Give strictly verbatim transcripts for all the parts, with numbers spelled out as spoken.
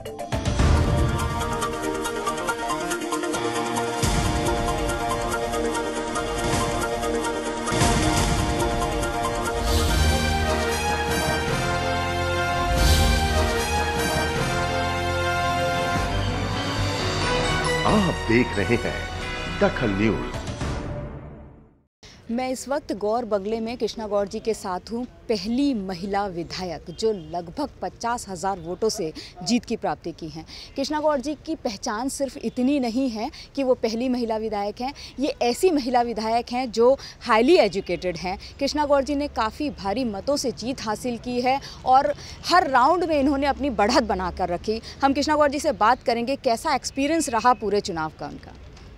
आप देख रहे हैं दखल न्यूज। मैं इस वक्त गौर बगले में कृष्णा गौर जी के साथ हूँ, पहली महिला विधायक जो लगभग पचास हजार वोटों से जीत की प्राप्ति की हैं। कृष्णा गौर जी की पहचान सिर्फ इतनी नहीं है कि वो पहली महिला विधायक हैं, ये ऐसी महिला विधायक हैं जो हाईली एजुकेटेड हैं। कृष्णा गौर जी ने काफ़ी भारी मतों से जीत हासिल की है और हर राउंड में इन्होंने अपनी बढ़त बना कर रखी। हम कृष्णा गौर जी से बात करेंगे कैसा एक्सपीरियंस रहा पूरे चुनाव का उनका।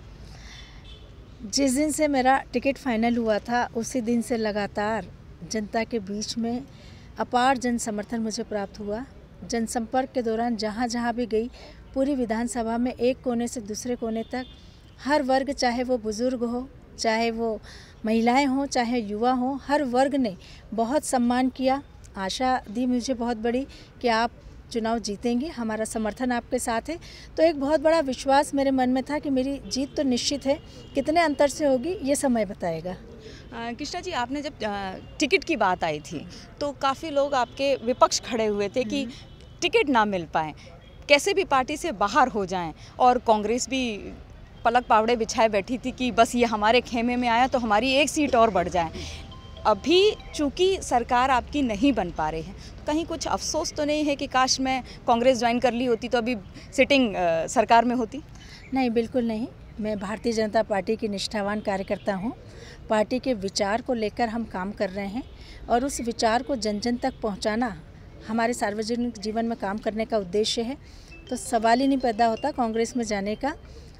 जिस दिन से मेरा टिकट फाइनल हुआ था उसी दिन से लगातार जनता के बीच में अपार जन समर्थन मुझे प्राप्त हुआ। जनसंपर्क के दौरान जहाँ जहाँ भी गई, पूरी विधानसभा में एक कोने से दूसरे कोने तक हर वर्ग, चाहे वो बुज़ुर्ग हो, चाहे वो महिलाएं हों, चाहे युवा हों, हर वर्ग ने बहुत सम्मान किया। आशा दी मुझे बहुत बड़ी कि आप चुनाव जीतेंगे, हमारा समर्थन आपके साथ है। तो एक बहुत बड़ा विश्वास मेरे मन में था कि मेरी जीत तो निश्चित है, कितने अंतर से होगी ये समय बताएगा। कृष्णा जी, आपने जब टिकट की बात आई थी तो काफ़ी लोग आपके विपक्ष खड़े हुए थे कि टिकट ना मिल पाए, कैसे भी पार्टी से बाहर हो जाएं, और कांग्रेस भी पलक पावड़े बिछाए बैठी थी कि बस ये हमारे खेमे में आया तो हमारी एक सीट और बढ़ जाए। अभी चूंकि सरकार आपकी नहीं बन पा रही है, कहीं कुछ अफसोस तो नहीं है कि काश मैं कांग्रेस ज्वाइन कर ली होती तो अभी सिटिंग आ, सरकार में होती? नहीं, बिल्कुल नहीं। मैं भारतीय जनता पार्टी की निष्ठावान कार्यकर्ता हूँ। पार्टी के विचार को लेकर हम काम कर रहे हैं और उस विचार को जन जन तक पहुँचाना हमारे सार्वजनिक जीवन में काम करने का उद्देश्य है। तो सवाल ही नहीं पैदा होता कांग्रेस में जाने का।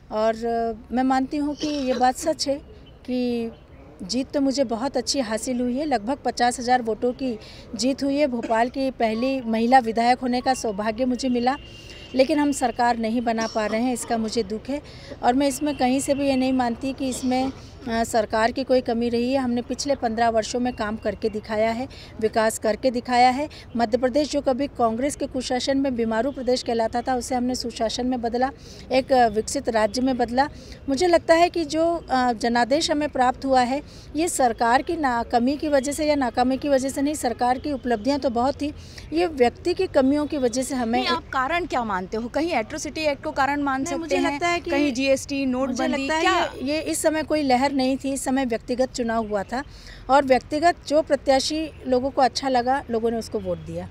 और मैं मानती हूँ कि ये बात सच है कि जीत तो मुझे बहुत अच्छी हासिल हुई है। लगभग पचास हज़ार वोटों की जीत हुई है। भोपाल की पहली महिला विधायक होने का सौभाग्य मुझे मिला, लेकिन हम सरकार नहीं बना पा रहे हैं, इसका मुझे दुख है। और मैं इसमें कहीं से भी ये नहीं मानती कि इसमें आ, सरकार की कोई कमी रही है। हमने पिछले पंद्रह वर्षों में काम करके दिखाया है, विकास करके दिखाया है। मध्य प्रदेश जो कभी कांग्रेस के कुशासन में बीमारू प्रदेश कहलाता था, उसे हमने सुशासन में बदला, एक विकसित राज्य में बदला। मुझे लगता है कि जो जनादेश हमें प्राप्त हुआ है ये सरकार की ना कमी की वजह से या नाकामी की वजह से नहीं, सरकार की उपलब्धियाँ तो बहुत थी, ये व्यक्ति की कमियों की वजह से हमें। आप कारण क्या मानते हो? कहीं एट्रोसिटी एक्ट को कारण मान सकते मुझे हैं? लगता है कि कहीं जीएसटी, नोटबंदी, क्या ये इस समय कोई लहर नहीं थी। इस समय व्यक्तिगत चुनाव हुआ था और व्यक्तिगत जो प्रत्याशी लोगों को अच्छा लगा, लोगों ने उसको वोट दिया।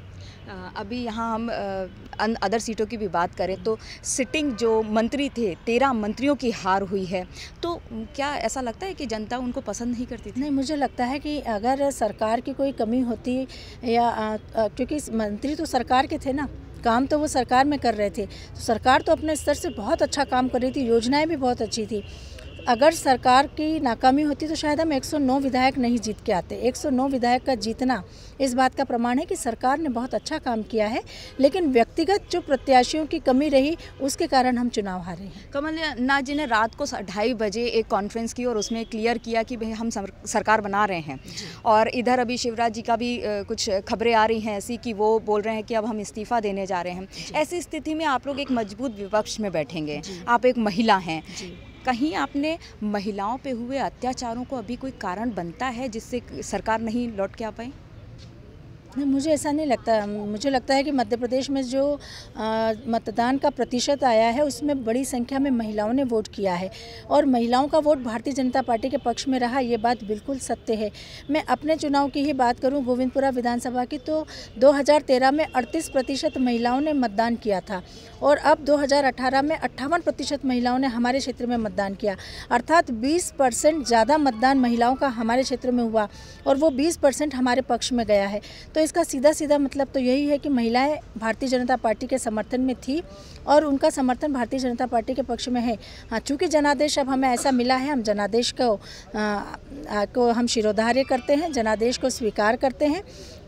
अभी यहाँ हम अदर सीटों की भी बात करें तो सिटिंग जो मंत्री थे, तेरह मंत्रियों की हार हुई है, तो क्या ऐसा लगता है कि जनता उनको पसंद नहीं करती थी? नहीं, मुझे लगता है कि अगर सरकार की कोई कमी होती या क्योंकि मंत्री तो सरकार के थे ना, काम तो वो सरकार में कर रहे थे, तो सरकार तो अपने स्तर से बहुत अच्छा काम कर रही थी, योजनाएं भी बहुत अच्छी थी। अगर सरकार की नाकामी होती तो शायद हम एक सौ नौ विधायक नहीं जीत के आते। एक सौ नौ विधायक का जीतना इस बात का प्रमाण है कि सरकार ने बहुत अच्छा काम किया है, लेकिन व्यक्तिगत जो प्रत्याशियों की कमी रही उसके कारण हम चुनाव हारे हैं। कमलनाथ जी ने रात को ढाई बजे एक कॉन्फ्रेंस की और उसमें क्लियर किया कि भाई हम सरकार बना रहे हैं, और इधर अभी शिवराज जी का भी कुछ खबरें आ रही हैं ऐसी कि वो बोल रहे हैं कि अब हम इस्तीफा देने जा रहे हैं। ऐसी स्थिति में आप लोग एक मजबूत विपक्ष में बैठेंगे, आप एक महिला हैं, कहीं आपने महिलाओं पे हुए अत्याचारों को अभी कोई कारण बनता है जिससे सरकार नहीं लौट के आ पाई? नहीं, मुझे ऐसा नहीं लगता। मुझे लगता है कि मध्य प्रदेश में जो आ, मतदान का प्रतिशत आया है उसमें बड़ी संख्या में महिलाओं ने वोट किया है और महिलाओं का वोट भारतीय जनता पार्टी के पक्ष में रहा, ये बात बिल्कुल सत्य है। मैं अपने चुनाव की ही बात करूं, गोविंदपुरा विधानसभा की, तो दो हज़ार तेरह में अड़तीस प्रतिशत महिलाओं ने मतदान किया था और अब दो हज़ार अठारह में अट्ठावन प्रतिशत महिलाओं ने हमारे क्षेत्र में मतदान किया, अर्थात बीस परसेंट ज़्यादा मतदान महिलाओं का हमारे क्षेत्र में हुआ और वो बीस परसेंट हमारे पक्ष में गया है। तो इसका सीधा सीधा मतलब तो यही है कि महिलाएं भारतीय जनता पार्टी के समर्थन में थी और उनका समर्थन भारतीय जनता पार्टी के पक्ष में है। हाँ, चूँकि जनादेश अब हमें ऐसा मिला है, हम जनादेश को आ, आ, को हम शिरोधार्य करते हैं, जनादेश को स्वीकार करते हैं।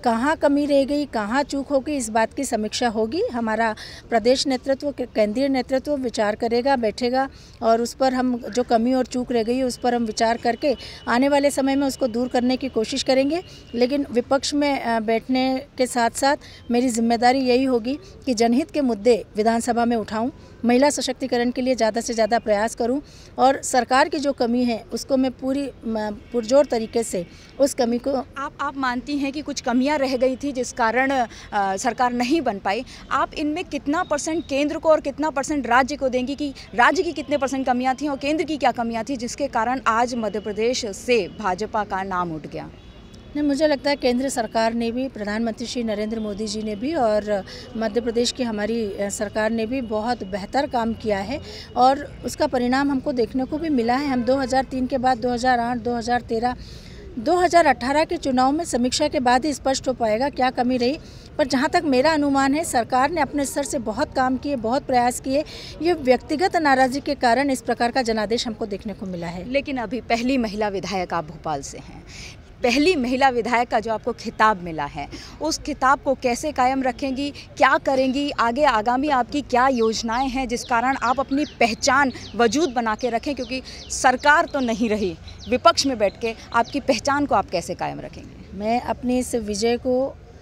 कहाँ कमी रह गई, कहाँ चूक होगी, इस बात की समीक्षा होगी। हमारा प्रदेश नेतृत्व, केंद्रीय नेतृत्व विचार करेगा, बैठेगा और उस पर हम जो कमी और चूक रह गई है उस पर हम विचार करके आने वाले समय में उसको दूर करने की कोशिश करेंगे। लेकिन विपक्ष में बैठने के साथ साथ मेरी जिम्मेदारी यही होगी कि जनहित के मुद्दे विधानसभा में उठाऊं, महिला सशक्तिकरण के लिए ज़्यादा से ज़्यादा प्रयास करूं और सरकार की जो कमी है उसको मैं पूरी पुरजोर तरीके से उस कमी को। आप आप मानती हैं कि कुछ कमियां रह गई थी जिस कारण आ, सरकार नहीं बन पाई। आप इनमें कितना परसेंट केंद्र को और कितना परसेंट राज्य को देंगी कि राज्य की कितने परसेंट कमियां थी और केंद्र की क्या कमियां थी जिसके कारण आज मध्य प्रदेश से भाजपा का नाम उठ गया? नहीं, मुझे लगता है केंद्र सरकार ने भी, प्रधानमंत्री श्री नरेंद्र मोदी जी ने भी और मध्य प्रदेश की हमारी सरकार ने भी बहुत बेहतर काम किया है और उसका परिणाम हमको देखने को भी मिला है। हम दो हज़ार तीन के बाद दो हज़ार आठ, दो हज़ार तेरह, दो हज़ार अठारह के चुनाव में समीक्षा के बाद ही स्पष्ट हो पाएगा क्या कमी रही। पर जहाँ तक मेरा अनुमान है सरकार ने अपने स्तर से बहुत काम किए, बहुत प्रयास किए। ये व्यक्तिगत नाराज़गी के कारण इस प्रकार का जनादेश हमको देखने को मिला है। लेकिन अभी पहली महिला विधायक आप भोपाल से हैं, पहली महिला विधायक का जो आपको खिताब मिला है उस खिताब को कैसे कायम रखेंगी, क्या करेंगी आगे, आगामी आपकी क्या योजनाएं हैं जिस कारण आप अपनी पहचान वजूद बना के रखें? क्योंकि सरकार तो नहीं रही, विपक्ष में बैठ के आपकी पहचान को आप कैसे कायम रखेंगे? मैं अपनी इस विजय को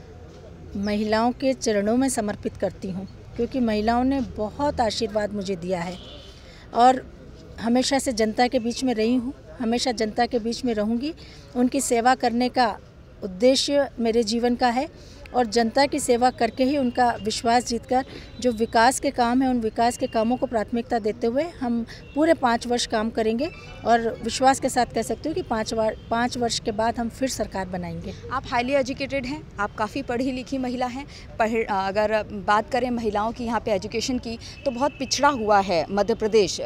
महिलाओं के चरणों में समर्पित करती हूँ क्योंकि महिलाओं ने बहुत आशीर्वाद मुझे दिया है और हमेशा से जनता के बीच में रही हूँ, हमेशा जनता के बीच में रहूँगी। उनकी सेवा करने का उद्देश्य मेरे जीवन का है और जनता की सेवा करके ही उनका विश्वास जीतकर जो विकास के काम हैं उन विकास के कामों को प्राथमिकता देते हुए हम पूरे पाँच वर्ष काम करेंगे और विश्वास के साथ कह सकती हूँ कि पाँच बार पाँच वर्ष के बाद हम फिर सरकार बनाएंगे। आप हाईली एजुकेटेड हैं, आप काफ़ी पढ़ी लिखी महिला हैं। पढ़ अगर बात करें महिलाओं की यहाँ पे एजुकेशन की तो बहुत पिछड़ा हुआ है मध्य प्रदेश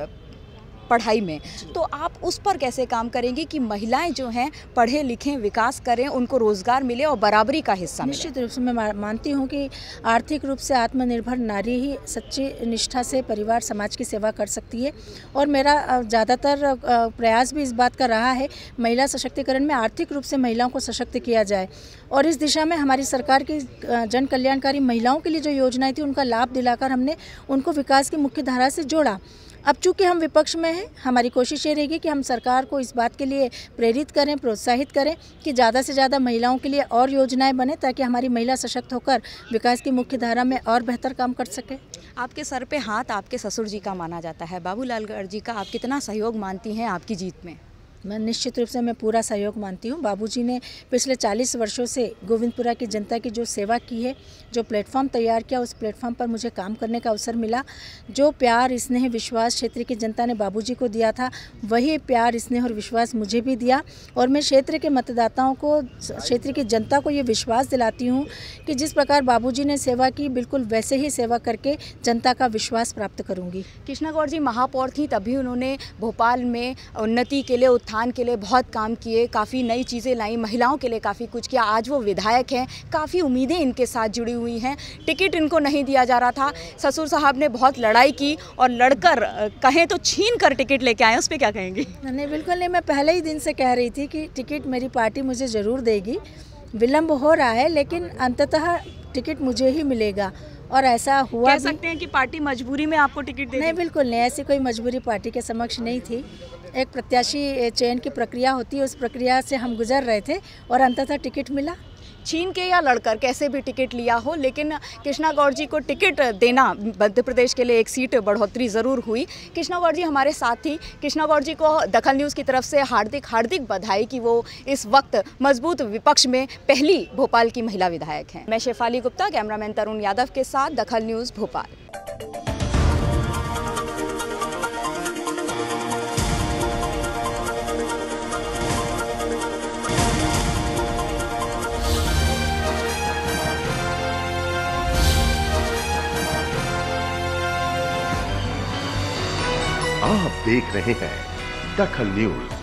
पढ़ाई में, तो आप उस पर कैसे काम करेंगी कि महिलाएं जो हैं पढ़े लिखें, विकास करें, उनको रोज़गार मिले और बराबरी का हिस्सा मिले? निश्चित रूप से मैं मानती हूं कि आर्थिक रूप से आत्मनिर्भर नारी ही सच्ची निष्ठा से परिवार समाज की सेवा कर सकती है और मेरा ज़्यादातर प्रयास भी इस बात का रहा है महिला सशक्तिकरण में आर्थिक रूप से महिलाओं को सशक्त किया जाए और इस दिशा में हमारी सरकार की जन कल्याणकारी महिलाओं के लिए जो योजनाएँ थी उनका लाभ दिलाकर हमने उनको विकास की मुख्य धारा से जोड़ा। अब चूँकि हम विपक्ष में हैं, हमारी कोशिश ये रहेगी कि हम सरकार को इस बात के लिए प्रेरित करें, प्रोत्साहित करें कि ज़्यादा से ज़्यादा महिलाओं के लिए और योजनाएं बने ताकि हमारी महिला सशक्त होकर विकास की मुख्य धारा में और बेहतर काम कर सके। आपके सर पे हाथ आपके ससुर जी का माना जाता है, बाबूलाल गौर जी का, आप कितना सहयोग मानती हैं आपकी जीत में? मैं निश्चित रूप से मैं पूरा सहयोग मानती हूँ। बाबूजी ने पिछले चालीस वर्षों से गोविंदपुरा की जनता की जो सेवा की है, जो प्लेटफॉर्म तैयार किया, उस प्लेटफॉर्म पर मुझे काम करने का अवसर मिला। जो प्यार, स्नेह, विश्वास क्षेत्र की जनता ने बाबूजी को दिया था वही प्यार, स्नेह और विश्वास मुझे भी दिया और मैं क्षेत्र के मतदाताओं को, क्षेत्र की जनता को ये विश्वास दिलाती हूँ कि जिस प्रकार बाबूजी ने सेवा की बिल्कुल वैसे ही सेवा करके जनता का विश्वास प्राप्त करूँगी। कृष्णा गौर जी महापौर थी तभी उन्होंने भोपाल में उन्नति के लिए, उत्थान के लिए बहुत काम किए, काफ़ी नई चीज़ें लाई, महिलाओं के लिए काफ़ी कुछ किया। आज वो विधायक हैं, काफ़ी उम्मीदें इनके साथ जुड़ी हुई हैं। टिकट इनको नहीं दिया जा रहा था, ससुर साहब ने बहुत लड़ाई की और लड़कर, कहें तो छीन कर टिकट लेके आए, उस पर क्या कहेंगी? नहीं, बिल्कुल नहीं। मैं पहले ही दिन से कह रही थी कि टिकट मेरी पार्टी मुझे ज़रूर देगी। विलम्ब हो रहा है लेकिन अंततः टिकट मुझे ही मिलेगा और ऐसा हुआ। कह सकते हैं कि पार्टी मजबूरी में आपको टिकट दे? नहीं, बिल्कुल नहीं, ऐसी कोई मजबूरी पार्टी के समक्ष नहीं थी। एक प्रत्याशी चयन की प्रक्रिया होती है, उस प्रक्रिया से हम गुजर रहे थे और अंततः टिकट मिला। छीन के या लड़कर कैसे भी टिकट लिया हो, लेकिन कृष्णा गौर जी को टिकट देना मध्य प्रदेश के लिए एक सीट बढ़ोतरी ज़रूर हुई। कृष्णा गौर जी हमारे साथ थी। कृष्णा गौर जी को दखल न्यूज़ की तरफ से हार्दिक हार्दिक बधाई कि वो इस वक्त मजबूत विपक्ष में पहली भोपाल की महिला विधायक हैं। मैं शेफाली गुप्ता, कैमरामैन तरुण यादव के साथ, दखल न्यूज़ भोपाल। आप देख रहे हैं दखल न्यूज।